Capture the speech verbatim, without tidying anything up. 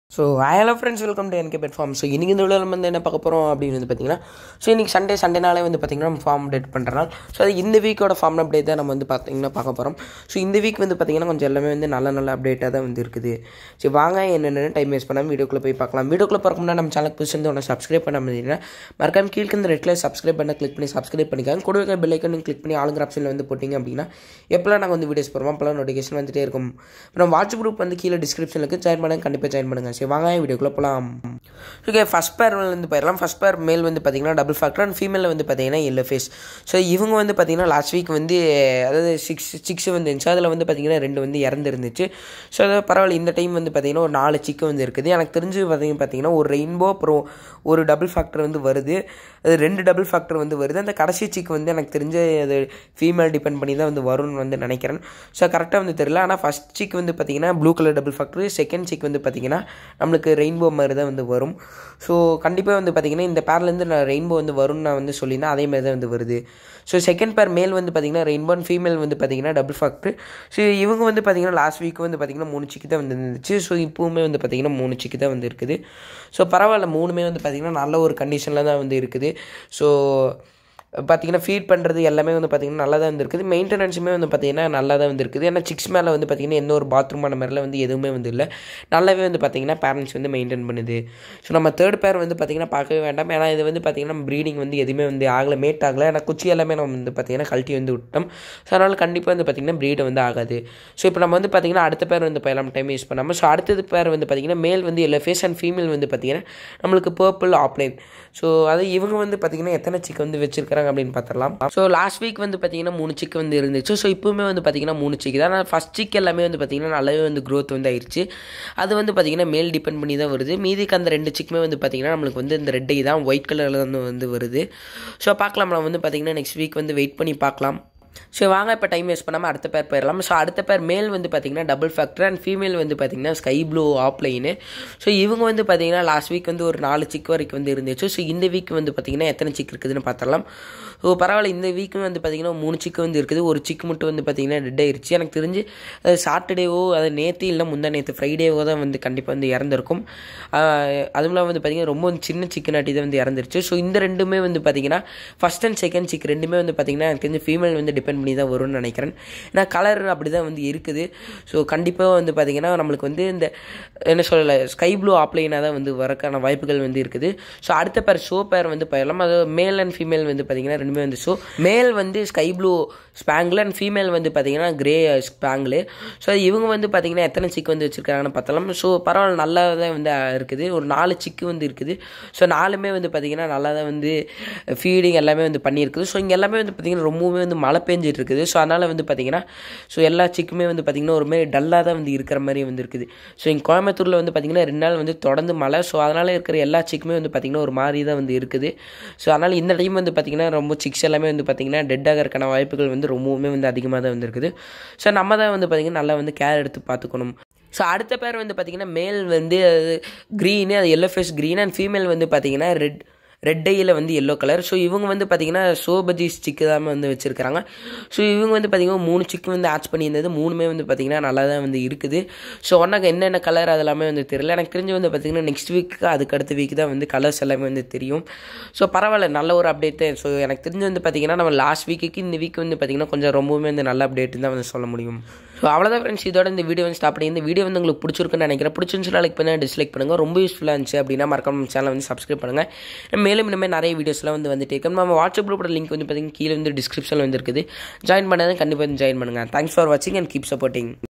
So hello friends, welcome to N K pet farm. So இன்றைக்கி இந்த வீடியோவில் வந்து என்ன பார்க்க போகிறோம் அப்படின்னு வந்து பார்த்திங்கன்னா, ஸோ இன்றைக்கி சண்டே சண்டேனாலே வந்து பார்த்திங்கன்னா நம்ம ஃபார்ம் அப்டேட் பண்ணுறனால ஸோ அது இந்த வீக்கோட ஃபார்ம் அப்டேட் தான் நம்ம வந்து பார்த்திங்கன்னா பார்க்க போகிறோம். ஸோ இந்த வீக் வந்து பார்த்திங்கன்னா கொஞ்சம் எல்லாமே வந்து நல்ல நல்ல அப்டேட்டாக தான் வந்து இருக்குது. ஸோ வாங்க என்னென்ன டைம் வேஸ்ட் பண்ணாமல் வீடியோக்குள்ளே போய் பார்க்கலாம். வீடியோக்குள்ளே பார்க்கணும்னா நம்ம சேனலுக்கு புதுசு வந்து ஒன்று சப்ஸ்கிரைப் பண்ண முடியுதுன்னா மறக்காம கீழே இந்த ரெட்டில் சப்ஸ்கிரைப் பண்ண கிளிக் பண்ணி சப்ஸ்கிரைப் பண்ணிக்காங்க. கூட இருக்க பெல் ஐக்கன் கிளிக் பண்ணி ஆளுங்கிற ஆப்ஷனில் வந்து போட்டிங்க அப்படின்னா எப்போலாம் நாங்கள் வந்து வீடியோஸ் போடுவோம் அப்போலாம் நோட்டிஃபிகேஷன் வந்துட்டே இருக்கும். அப்புறம் வாட்ஸ்அப் குரூப் வந்து கீழே டிஸ்கிரிப்ஷனில் இருக்குது, ஜாயின் பண்ணுங்க, கண்டிப்பாக ஜாயின் பண்ணுங்கள். சரி வாங்க வீடியோக்குள்ளே போகலாம். ஓகே, ஃபஸ்ட் பேர் வந்து போயிடலாம். ஃபஸ்ட் பேர் மேல் வந்து பார்த்தீங்கன்னா டபுள் ஃபேக்டர் அண்ட் ஃபீமேலில் வந்து பார்த்தீங்கன்னா எல்லோ ஃபேஸ். ஸோ இவங்க வந்து பார்த்தீங்கன்னா லாஸ்ட் வீக் வந்து அதாவது சிக்ஸ் சிக்ஸ் வந்து இருந்துச்சு, அதில் வந்து பார்த்தீங்கன்னா ரெண்டு வந்து இறந்துருந்துச்சு. ஸோ அதாவது பரவாயில்ல, இந்த டைம் வந்து பார்த்தீங்கன்னா ஒரு நாலு சிக்கு வந்து இருக்குது. எனக்கு தெரிஞ்சு பார்த்தீங்க பார்த்தீங்கன்னா ஒரு ரெயின்போ அப்புறம் ஒரு டபுள் ஃபேக்டர் வந்து வருது, அது ரெண்டு டபுள் ஃபேக்டர் வந்து வருது. அந்த கடைசி சிக்கு வந்து எனக்கு தெரிஞ்சு அது ஃபீமேல் டிபெண்ட் பண்ணி தான் வந்து வரும்னு வந்து நினைக்கிறேன். ஸோ கரெக்டாக வந்து தெரியல. ஆனால் ஃபஸ்ட் சிக் வந்து பார்த்தீங்கன்னா blue colour double factor, second chick வந்து பார்த்தீங்கன்னா நம்மளுக்கு ரெயின்போ மாதிரி தான் வந்து வரும். ஸோ கண்டிப்பாக வந்து பார்த்திங்கன்னா இந்த பேர்லேருந்து நான் ரெயின்போ வந்து வரும்னு நான் வந்து சொல்லியிருந்தேன், அதே மாதிரி தான் வந்து வருது. ஸோ செகண்ட் பேர் மேல் வந்து பார்த்திங்கன்னா ரெயின்போ அண்ட் ஃபீமேல் வந்து பார்த்திங்கன்னா டபுள் ஃபேக்டர். ஸோ இவங்க வந்து பார்த்திங்கன்னா லாஸ்ட் வீக் வந்து பார்த்திங்கன்னா மூணு சிக்கு தான் வந்து இருந்துச்சு. ஸோ இப்போவுமே வந்து பார்த்திங்கன்னா மூணு சிக்கு தான் வந்து இருக்குது. ஸோ பரவாயில்ல, மூணுமே வந்து பார்த்திங்கன்னா நல்ல ஒரு கண்டிஷனில் தான் வந்து இருக்குது. ஸோ பார்த்திங்கன்னா ஃபீட் பண்ணுறது எல்லாமே வந்து பார்த்திங்கன்னா நல்லா தான் வந்துருக்குது. மெயின்டெனன்ஸுமே வந்து பார்த்திங்கன்னா நல்லா தான் வந்துருக்குது. ஏன்னா சிக்ஸ் மேலே வந்து பார்த்திங்கன்னா எந்த ஒரு பாத்ரூம் அந்த மாதிரிலாம் வந்து எதுவுமே வந்து இல்லை, நல்லாவே வந்து பார்த்திங்கன்னா பேரண்ட்ஸ் வந்து மெயின்டைன் பண்ணுது. ஸோ நம்ம தேர்ட் பேர் வந்து பார்த்திங்கன்னா பார்க்கவே வேண்டாம். ஏன்னா இது வந்து பார்த்திங்கன்னா ப்ரீடிங் வந்து எதுவுமே வந்து ஆகலை, மேட் ஆகலை. ஏன்னா குச்சி எல்லாமே நம்ம வந்து பார்த்திங்கன்னா கழட்டி வந்து விட்டோம். ஸோ அதனால் கண்டிப்பாக வந்து பார்த்திங்கன்னா ப்ரீடு வந்து ஆகாது. ஸோ இப்போ நம்ம வந்து பார்த்திங்கன்னா அடுத்த பேர் வந்து போயிடலாம், டைம் யூஸ் பண்ணாமல். ஸோ அடுத்தது பேர் வந்து பார்த்திங்கன்னா மேல் வந்து எல்லோ ஃபேஸ் அண்ட் ஃபீமேல் வந்து பார்த்திங்கன்னா நம்மளுக்கு பர்பிள் ஆப்லைன். ஸோ அது இவங்க வந்து பார்த்திங்கன்னா எத்தனை சிக்கு வந்து வச்சுருக்காங்க அப்படின்னு பார்த்துடலாம். ஸோ லாஸ்ட் வீக் வந்து பார்த்திங்கன்னா மூணு சிக்கு வந்து இருந்துச்சு. ஸோ இப்போவுமே வந்து பார்த்திங்கன்னா மூணு சிக்கு தான். ஆனால் ஃபஸ்ட் சிக் எல்லாமே வந்து பார்த்திங்கன்னா நல்லாவே வந்து க்ரோத் வந்து ஆயிடுச்சு. அது வந்து பார்த்திங்கன்னா மேல் டிபெண்ட் பண்ணி தான் வருது. மீதிக்கு அந்த ரெண்டு சிக்குமே வந்து பார்த்திங்கன்னா நம்மளுக்கு வந்து இந்த ரெட்டை தான் ஒயிட் கலரில் வந்து வந்து வருது. ஸோ பார்க்கலாம், நம்ம வந்து பார்த்திங்கன்னா நெக்ஸ்ட் வீக் வந்து வெயிட் பண்ணி பார்க்கலாம். ஸோ வாங்க இப்போ டைம் வேஸ்ட் பண்ணாமல் அடுத்த பேர் போயிடலாம். ஸோ அடுத்த பேர் மேல் வந்து பார்த்திங்கன்னா டபுள் ஃபேக்டர் அண்ட் ஃபீமேல் வந்து பார்த்திங்கன்னா ஸ்கை ப்ளூ ஆப்லைனு. ஸோ இவங்க வந்து பார்த்திங்கன்னா லாஸ்ட் வீக் வந்து ஒரு நாலு சிக் வரைக்கும் வந்து இருந்துச்சு. ஸோ இந்த வீக் வந்து பார்த்திங்கன்னா எத்தனை சிக் இருக்குதுன்னு பார்த்துடலாம். ஸோ பரவாயில்ல, இந்த வீக்கும் வந்து பார்த்திங்கன்னா மூணு சிக்கு வந்து இருக்குது. ஒரு சிக் மட்டும் வந்து பார்த்திங்கன்னா டெட் ஆயிடுச்சு. எனக்கு தெரிஞ்சு அது சாட்டர்டேவோ அது நேற்று இல்லை முந்தா நேற்று ஃப்ரைடேவோ தான் வந்து கண்டிப்பாக வந்து இறந்துருக்கும். அதுவும் இல்லாமல் வந்து பார்த்திங்கன்னா ரொம்ப சின்ன சிக்கனாட்டி தான் வந்து இறந்துருச்சு. ஸோ இந்த ரெண்டுமே வந்து பார்த்திங்கன்னா ஃபஸ்ட் அண்ட் செகண்ட் சிக் ரெண்டுமே வந்து பார்த்திங்கன்னா எனக்கு தெரிஞ்சு ஃபீமேல் வந்து டிபெண்ட் பண்ணி தான் வரும்னு நினைக்கிறேன். ஏன்னா கலர் அப்படி தான் வந்து இருக்குது. ஸோ கண்டிப்பாக வந்து பார்த்திங்கன்னா நம்மளுக்கு வந்து இந்த என்ன சொல்லலை ஸ்கை ப்ளூ ஆப்லைனாக தான் வந்து வரக்கான வாய்ப்புகள் வந்து இருக்குது. ஸோ அடுத்த பேர் ஷோ பேர் வந்து போயிடலாம். அது மேல் அண்ட் ஃபீமேல் வந்து பார்த்திங்கன்னா ரெண்டுமே வந்து ஷோ. மேல் வந்து sky blue spangle and female வந்து பார்த்திங்கன்னா கிரே ஸ்பேங்கிள். ஸோ இவங்க வந்து பார்த்திங்கன்னா எத்தனை சிக்கு வந்து வச்சுருக்காங்கன்னு பார்த்தலாம். ஸோ பரவாயில்ல, நல்லா தான் வந்து இருக்குது. ஒரு நாலு சிக்கு வந்து இருக்குது. ஸோ நாலுமே வந்து பார்த்திங்கன்னா நல்லா தான் வந்து ஃபீடிங் எல்லாமே வந்து பண்ணியிருக்குது. ஸோ இங்கே எல்லாமே வந்து பார்த்திங்கன்னா ரொம்பவே வந்து மழை பெஞ்சிட்டு இருக்குது. ஸோ அதனால் வந்து பார்த்திங்கன்னா ஸோ எல்லா சிக்குமே வந்து பார்த்திங்கன்னா ஒரு மாதிரி டல்லாக தான் வந்து இருக்கிற மாதிரி வந்து இருக்குது. ஸோ இங்கே கோயம்புத்தூரில் வந்து பார்த்திங்கன்னா ரெண்டு நாள் வந்து தொடர்ந்து மழை. ஸோ அதனால் இருக்கிற எல்லா சிக்குமே வந்து பார்த்திங்கன்னா ஒரு மாதிரி தான் வந்து இருக்குது. ஸோ அதனால் இந்த டைம் வந்து பார்த்திங்கன்னா ரொம்ப சிக்ஸ் எல்லாமே வந்து பார்த்திங்கன்னா டெட் ஆகிறதுக்கான வாய்ப்புகள் வந்து ரொம்பவுமே வந்து அதிகமாக தான் வந்து இருக்குது. ஸோ நம்ம தான் வந்து பார்த்திங்கன்னா நல்லா வந்து கேர் எடுத்து பார்த்துக்கணும். ஸோ அடுத்த பேர் வந்து பார்த்திங்கன்னா மேல் வந்து க்ரீனு, அது yellow face green and female வந்து பார்த்திங்கன்னா ரெட் ரெட் ஐயில் வந்து எல்லோ கலர். ஸோ இவங்க வந்து பார்த்திங்கன்னா சோபஜி சிக்கு தான் வந்து வச்சுருக்காங்க. ஸோ இவங்க வந்து பார்த்திங்கன்னா மூணு சிக்கு வந்து ஆட்ச் பண்ணியிருந்தது. மூணுமே வந்து பார்த்திங்கன்னா நல்லா தான் வந்து இருக்குது. ஸோ ஒன்றாக என்னென்ன கலர் அதெல்லாமே வந்து தெரியல. எனக்கு தெரிஞ்சு வந்து பார்த்திங்கன்னா நெக்ஸ்ட் வீக்கு அதுக்கு அடுத்த வீக் தான் வந்து கலர்ஸ் எல்லாமே வந்து தெரியும். ஸோ பரவாயில்ல, நல்ல ஒரு அப்டேட் தான். ஸோ எனக்கு தெரிஞ்சு வந்து பார்த்திங்கன்னா நம்ம லாஸ்ட் வீக்குக்கு இந்த வீக் வந்து பார்த்திங்கன்னா கொஞ்சம் ரொம்பவுமே வந்து நல்ல அப்டேட்டுன்னு தான் வந்து சொல்ல முடியும். ஸோ அவ்வளோதான் ஃப்ரெண்ட்ஸ், இதோட இந்த வீடியோ வந்து ஸ்டாப் பண்ணி இந்த வீடியோ வந்து உங்களுக்கு பிடிச்சிருக்குன்னு நினைக்கிறேன். பிடிச்சிருந்துச்சுன்னா லைக் பண்ணி டிஸ்லைக் பண்ணுங்கள். ரொம்ப யூஸ்ஃபுல்லாக இருந்துச்சு அப்படின்னா மறக்காம சேனலை வந்து சப்ஸ்கிரைப் பண்ணுங்கள். மேலும் இனிமேல் நிறைய வீடியோஸ்லாம் வந்து வந்துட்டு இருக்கோம். நம்ம வாட்ஸ்அப் குரூப்போட லிங்க் வந்து பார்த்திங்கன்னா கீழே வந்து டிஸ்கிரிப்ஷனில் வந்து இருக்குது, ஜாயின் பண்ணாதான் கண்டிப்பாக வந்து ஜாயின் பண்ணுங்கள். தேங்க்ஸ் ஃபார் வாட்சிங் அண்ட் கீப் சப்போர்ட்டிங்.